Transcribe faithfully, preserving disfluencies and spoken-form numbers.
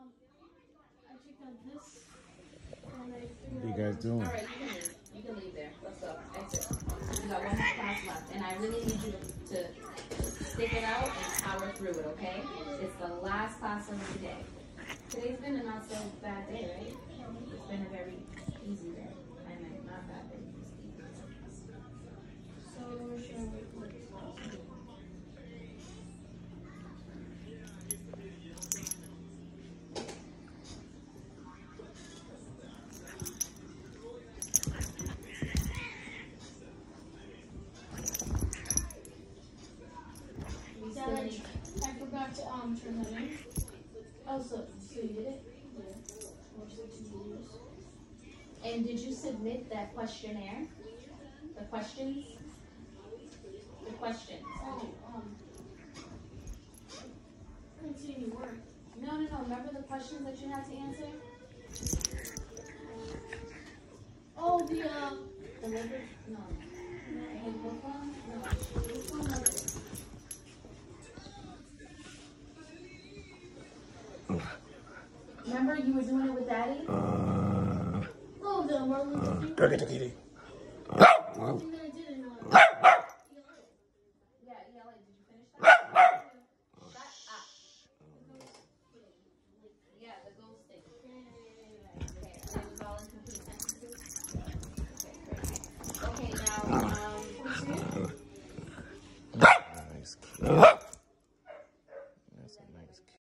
What are you guys doing? All right, you can leave. You can leave there. Let's go. Exit. We got one more class left, and I really need you to, to stick it out and power through it, okay? It's the last class of the day. Today's been a not so bad day, right? It's been a very easy day. I mean, not bad day. So, should I wait for this? I forgot to um turn that in. Oh, so, so you did it? Yeah. Watch the two videos. And did you submit that questionnaire? The questions? The questions. Oh, um, I didn't see any work. No, no, no. Remember the questions that you had to answer? Oh, the, uh, The liver? No. Handbook one? No. Which one was it? Remember you were doing it with Daddy? Uh, oh, the Martin Luther King. Turkey, turkey, turkey. I think I did it. Uh, Yeah, E L A. Did you finish that? Shut up. Yeah, the goal state. Okay, are those all incomplete sentences? Okay, great. Okay, now, um,